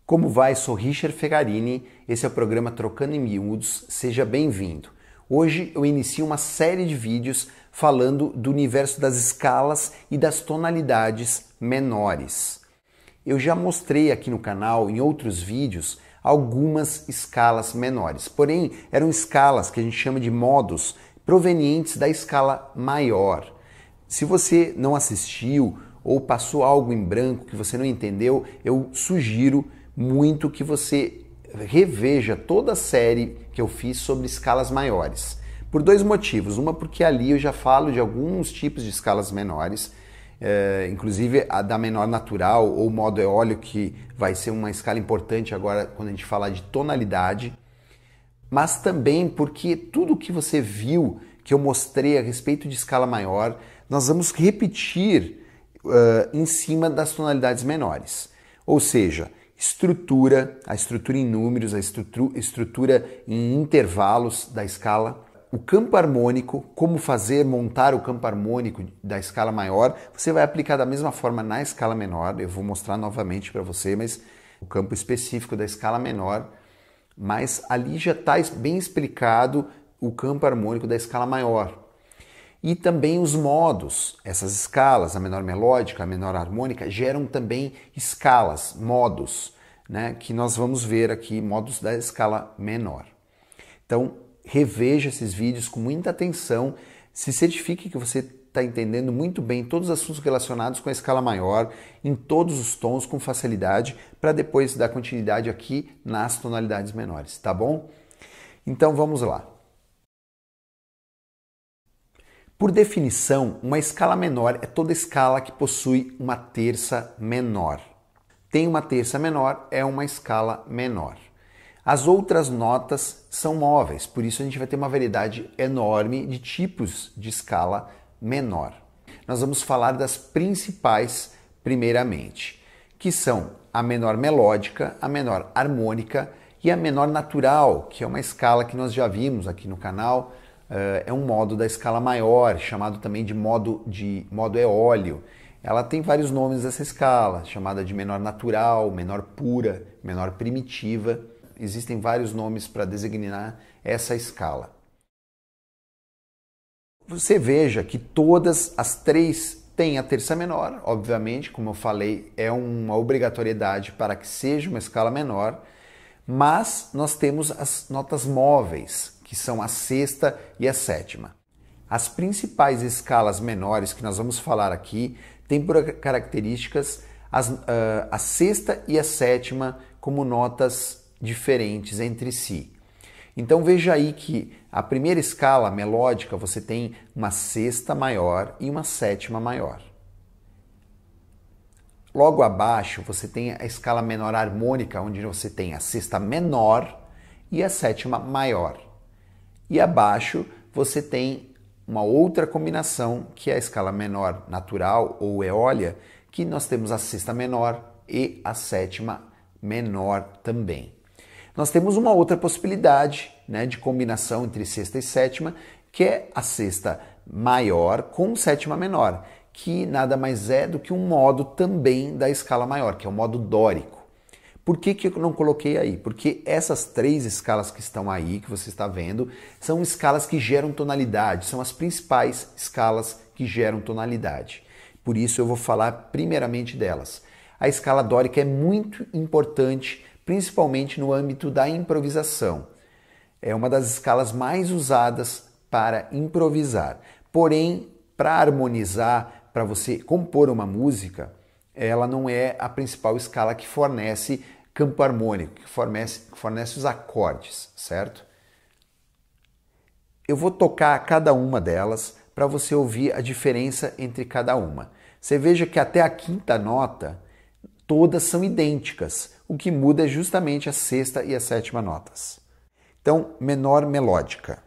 Como vai? Sou Richard Fegarini, esse é o programa Trocando em Miúdos, seja bem-vindo. Hoje eu inicio uma série de vídeos falando do universo das escalas e das tonalidades menores. Eu já mostrei aqui no canal, em outros vídeos, algumas escalas menores, porém eram escalas que a gente chama de modos provenientes da escala maior. Se você não assistiu ou passou algo em branco que você não entendeu, eu sugiro muito que você reveja toda a série que eu fiz sobre escalas maiores. Por dois motivos. Uma, porque ali eu já falo de alguns tipos de escalas menores, inclusive a da menor natural ou modo eólio, que vai ser uma escala importante agora quando a gente falar de tonalidade, mas também porque tudo que você viu, que eu mostrei a respeito de escala maior, nós vamos repetir em cima das tonalidades menores. Ou seja, a estrutura em números, a estrutura em intervalos da escala, o campo harmônico, como montar o campo harmônico da escala maior, você vai aplicar da mesma forma na escala menor, eu vou mostrar novamente para você, mas o campo específico da escala menor, mas ali já está bem explicado o campo harmônico da escala maior. E também os modos, essas escalas, a menor melódica, a menor harmônica, geram também escalas, modos, né, que nós vamos ver aqui, modos da escala menor. Então, reveja esses vídeos com muita atenção, se certifique que você está entendendo muito bem todos os assuntos relacionados com a escala maior, em todos os tons, com facilidade, para depois dar continuidade aqui nas tonalidades menores, tá bom? Então, vamos lá. Por definição, uma escala menor é toda escala que possui uma terça menor. Tem uma terça menor, é uma escala menor. As outras notas são móveis, por isso a gente vai ter uma variedade enorme de tipos de escala menor. Nós vamos falar das principais primeiramente, que são a menor melódica, a menor harmônica e a menor natural, que é uma escala que nós já vimos aqui no canal. É um modo da escala maior, chamado também de modo eólio. Ela tem vários nomes dessa escala, chamada de menor natural, menor pura, menor primitiva. Existem vários nomes para designar essa escala. Você veja que todas as três têm a terça menor, obviamente, como eu falei, é uma obrigatoriedade para que seja uma escala menor, mas nós temos as notas móveis, que são a sexta e a sétima. As principais escalas menores que nós vamos falar aqui têm por características a sexta e a sétima como notas diferentes entre si. Então veja aí que a primeira escala melódica você tem uma sexta maior e uma sétima maior. Logo abaixo você tem a escala menor harmônica, onde você tem a sexta menor e a sétima maior. E abaixo você tem uma outra combinação, que é a escala menor natural ou eólia, que nós temos a sexta menor e a sétima menor também. Nós temos uma outra possibilidade, né, de combinação entre sexta e sétima, que é a sexta maior com sétima menor, que nada mais é do que um modo também da escala maior, que é o modo dórico. Por que eu não coloquei aí? Porque essas três escalas que estão aí, que você está vendo, são escalas que geram tonalidade, são as principais escalas que geram tonalidade. Por isso eu vou falar primeiramente delas. A escala dórica é muito importante, principalmente no âmbito da improvisação. É uma das escalas mais usadas para improvisar. Porém, para harmonizar, para você compor uma música, ela não é a principal escala que fornece campo harmônico, que fornece os acordes, certo? Eu vou tocar cada uma delas para você ouvir a diferença entre cada uma. Você veja que até a quinta nota, todas são idênticas. O que muda é justamente a sexta e a sétima notas. Então, menor melódica.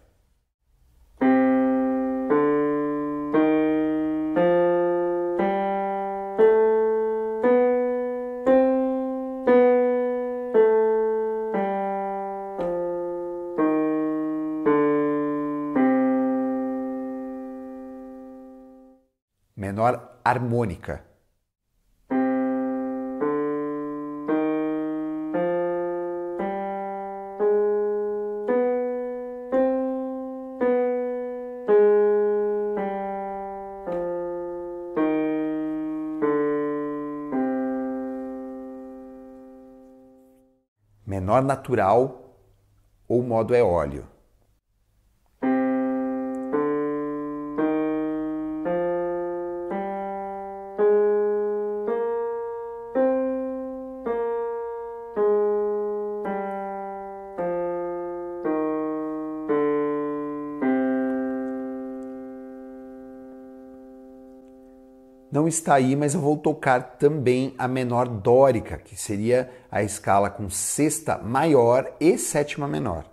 Menor harmônica. menor natural ou modo eólio. Não está aí, mas eu vou tocar também a menor dórica, que seria a escala com sexta maior e sétima menor.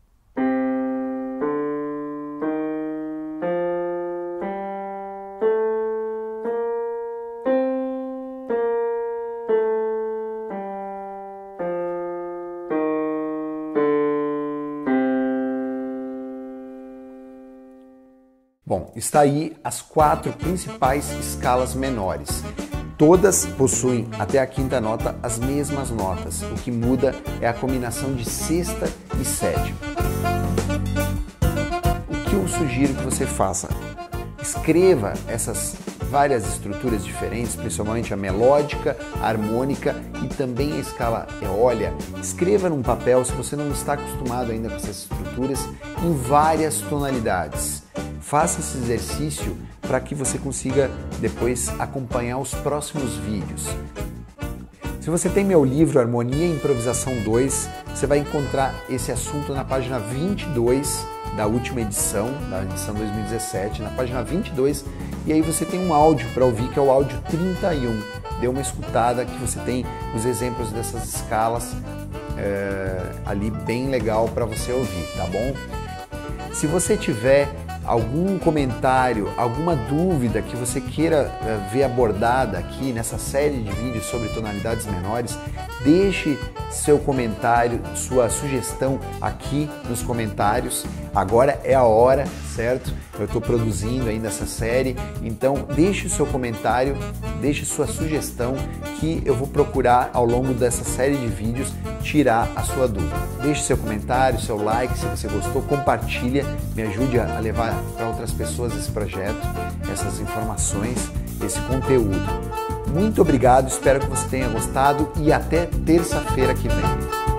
Bom, está aí as 4 principais escalas menores. Todas possuem até a quinta nota as mesmas notas. O que muda é a combinação de sexta e sétima. O que eu sugiro que você faça? Escreva essas várias estruturas diferentes, principalmente a melódica, a harmônica e também a escala eólia. Escreva num papel, se você não está acostumado ainda com essas estruturas, em várias tonalidades. Faça esse exercício para que você consiga depois acompanhar os próximos vídeos. Se você tem meu livro Harmonia e Improvisação 2, você vai encontrar esse assunto na página 22 da última edição, da edição 2017, na página 22, e aí você tem um áudio para ouvir, que é o áudio 31. Dê uma escutada que você tem os exemplos dessas escalas ali bem legal para você ouvir, tá bom? Se você tiver algum comentário, alguma dúvida que você queira ver abordada aqui nessa série de vídeos sobre tonalidades menores, deixe seu comentário, sua sugestão aqui nos comentários. Agora é a hora, certo? Eu estou produzindo ainda essa série, então deixe o seu comentário, deixe sua sugestão que eu vou procurar ao longo dessa série de vídeos tirar a sua dúvida. Deixe seu comentário, seu like se você gostou, compartilha, me ajude a levar para outras pessoas esse projeto, essas informações, esse conteúdo. Muito obrigado, espero que você tenha gostado e até terça-feira que vem.